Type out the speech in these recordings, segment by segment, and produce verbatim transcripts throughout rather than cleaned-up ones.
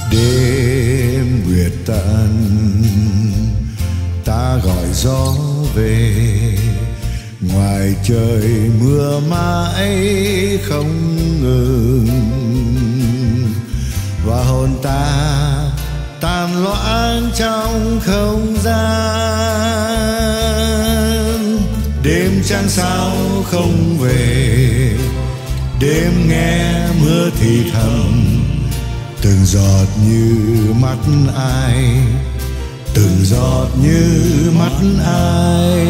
Đêm nguyệt tận ta gọi gió về, ngoài trời mưa mãi không ngừng, và hồn ta tan loãng trong không gian. Đêm trăng sao không về, đêm nghe mưa thì thầm, từng giọt như mắt ai, từng giọt như mắt ai.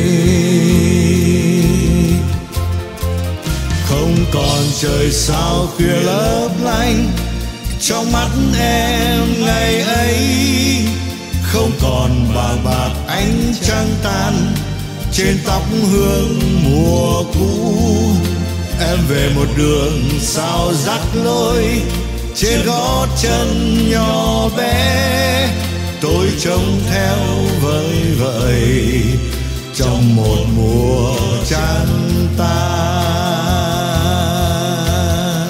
Không còn trời sao khuya lấp lánh trong mắt em ngày ấy, không còn bàng bạc ánh trăng tan trên tóc hương mùa cũ. Em về một đường sao dắt lối trên gót chân nhỏ bé, tôi trông theo vơi vợi trong một mùa chán tan.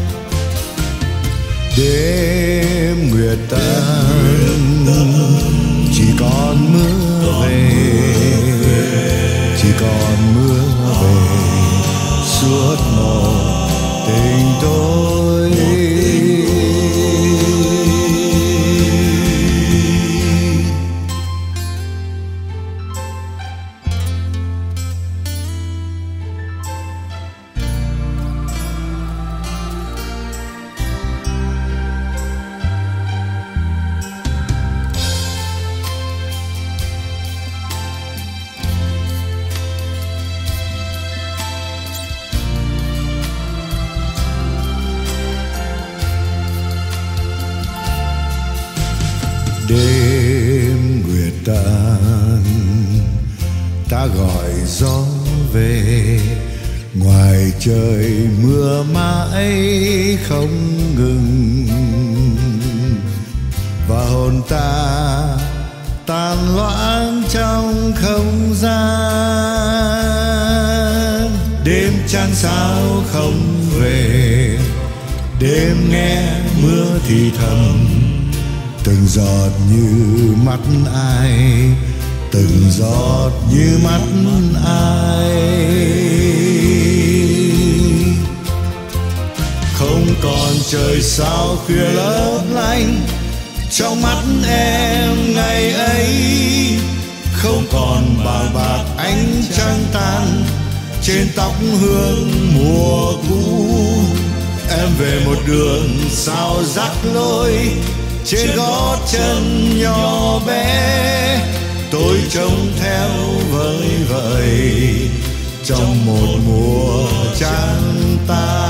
Đêm nguyệt tận chỉ còn mưa về, chỉ còn mưa về suốt một tình tôi. Đêm nguyệt tàn ta gọi gió về, ngoài trời mưa mãi không ngừng, và hồn ta tan loãng trong không gian. Đêm trăng sao không về, đêm nghe mưa thì thầm, từng giọt như mắt ai, từng giọt như mắt ai. Không còn trời sao khuya lấp lánh trong mắt em ngày ấy, không còn bàng bạc ánh trăng tan trên tóc hương mùa cũ. Em về một đường sao dắt lối trên gót chân nhỏ bé, tôi trông theo vơi vợi trong một mùa chán tan.